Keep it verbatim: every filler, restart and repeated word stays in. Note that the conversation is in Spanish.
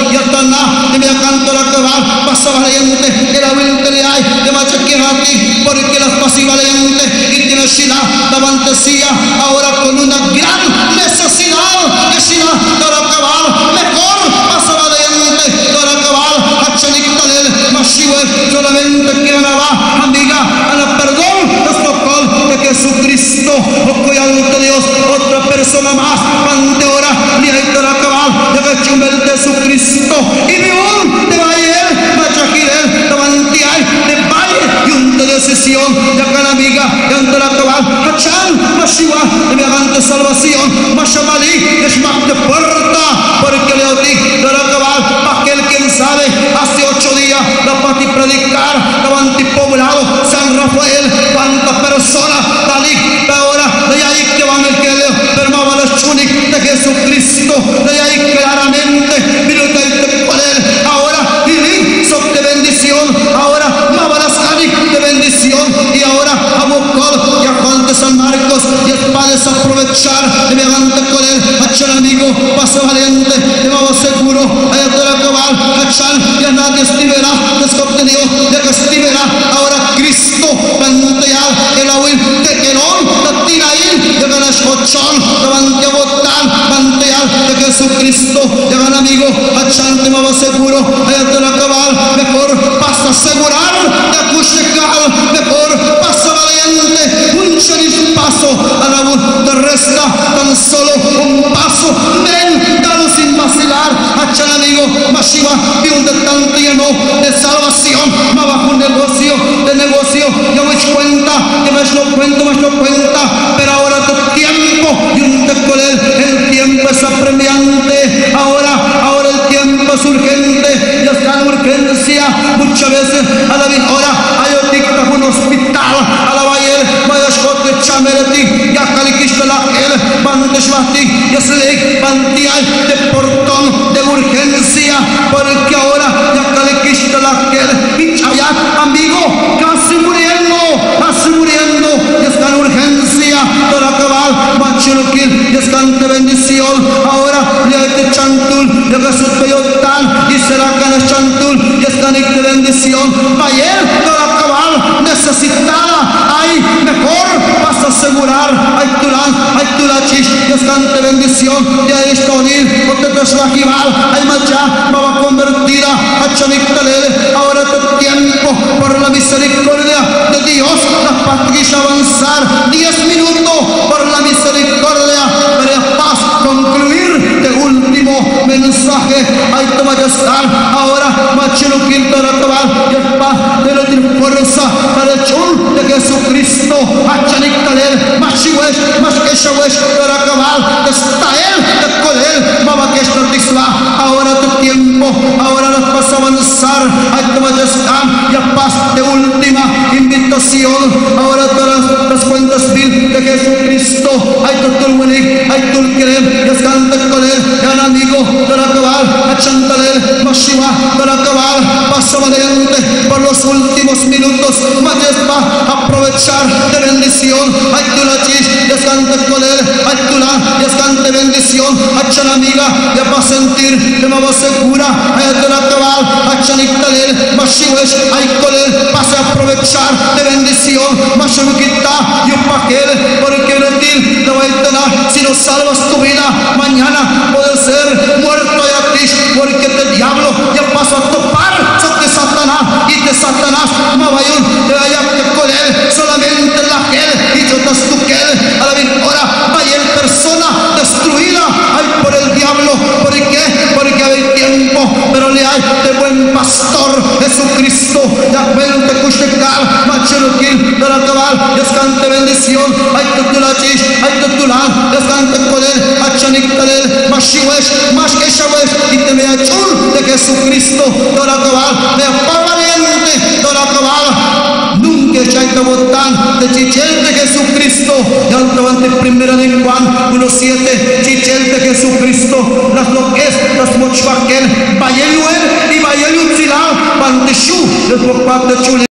ya tana de me canto la cabal pasa valiente era valiente le hay de macha que hati porque las pasi valiente y tiene shila la fantasía ahora con una gran necesidad que shila la cabal mejor pasa valiente la cabal hachanicta del mashiwe solamente que va amiga a la perdón los tocó de Jesucristo o que alto Dios otra persona más ante ahora ni hay la cabal de chumbel de Jesucristo y mi un de Bayer machajirel tabantiay de Bayer y un de decisión de acá amiga y ante la cabal hachan mashiwa de mi agante salvación mashamali es más de puerta porque le odi de la cabal aquel quien sabe hace ocho días la pati predicar la antipoblado San Rafael cuántas personas talik ahora de ahí que van el que le permaba la chunik de Jesucristo de ahí claramente minuto de poder ahora y de bendición ahora Mabarasani de bendición y ahora Abocol y a Juan de San Marcos y el Padre es aprovechar de mi agante con él hachan amigo paso valiente de nuevo seguro allá de la cabal hachan y a nadie estivera descontenido de que estivera ahora Cristo pantear el abuel de Querón la tiraín de ganas ochón levante a botar pantear de Jesucristo de gan amigo hachan de nuevo seguro allá de la cabal mejor pasa asegurar de acuchecar mejor pasa valiente un chorizo paso a la voz de resta tan solo un paso ven dalo sin vacilar hachan amigo mashiva y un de tanto lleno de salvación más bajo un negocio de negocio yo me echo cuenta que me lo cuento me lo cuenta pero ahora tu tiempo y un de con él el tiempo es apremiante ahora ahora el tiempo es urgente ya está en urgencia muchas veces a la vida ahora hay un hospital a la Bayer vayas con el chamereti ya calikista la él bandeshmati ya se le pantiay de portón de urgencia porque ahora ya calikista la él pichayat amigo casi muriendo casi muriendo ya está en urgencia toda la cabal machiloquil ya está en bendición ahora ya este chantul ya que su peyotan y será que el chantul ya está en bendición Bayer toda la cabal necesitada hay mejor vas a asegurar hay tulán hay tulachish ya está en bendición ya es tonil o te traslajival hay macha va a convertir a chanictalele ahora tu tiempo por la misericordia de Dios la patria avanzar diez minutos por la misericordia para paz concluir de último mensaje hay que vaya a estar ahora machino quinto la cabal y el paz de la fuerza para el chul de Jesucristo hachanictalele machiwesh mashkeshawesh de la cabal está él de con él mama que está tisla ahora tu tiempo ahora las vas a avanzar hay que vaya a estar y a paz de última invitación ahora todas las, las cuentas mil de Jesucristo hay tu tulwenik hay tu querer y escante con él gran amigo de la cabal hachantalele mashiva de la cabal pasa adelante por los últimos minutos majespa aprovechar de bendición hay tu la chis y escante con él hay tu la y escante bendición hachan amiga ya va a sentir de nuevo segura hay de la cabal hachanictalele mashiwesh hay con él pasa a aprovechar de bendición mashuquita y un paquel porque no til te va a entrar si no salvas tu vida mañana puede ser muerto y aquí porque el diablo ya pasó a topar de Satanás y de Satanás mabayun de allá con él solamente la gel y yo te estuquel a la victoria vaya persona destruida hay por el diablo ¿por qué? Porque hay tiempo pero le hay de buen pastor Jesucristo ya ven te cuchecar macheloquil de la cabal descante bendición hay tutulachish hay tutulán descante con él hachanictalel mashiwesh mashkeshawesh y te vea chul de Jesucristo de la cabal de valiente de la cabal nunca chaita botan de chichel de Jesucristo y altamente primera de Juan uno siete chichel de Jesucristo las loques las mochvaquel bayeluel y bayeluzilal panteshu les boquat de chule